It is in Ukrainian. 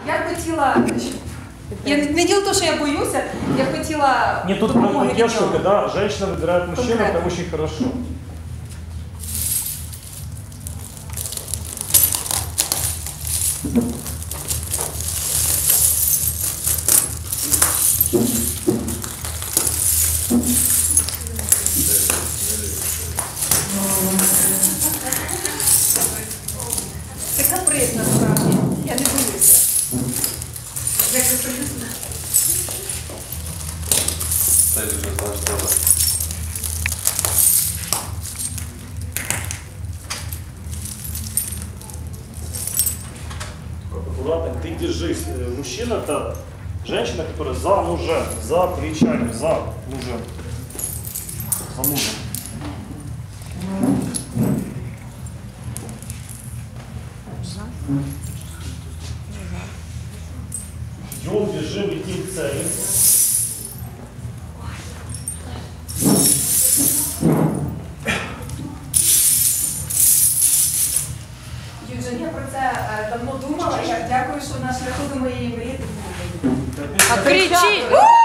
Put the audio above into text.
Я хотіла, не діло то, що я боюся, я хотіла Не, тут допомоги від поддержка, нього. когда женщина выбирает мужчину, Конкретно. это очень хорошо. Це каприз насправді, я не боюся. Як каприз? Аккуратно, ты держись. Мужчина — это женщина, которая замужем, за плечами, за мужем. За мужем. Идем, бежим, летим к цели. Юджин, я про це давно думала, я дякую, що на шляху до моєї мрії. Кричи!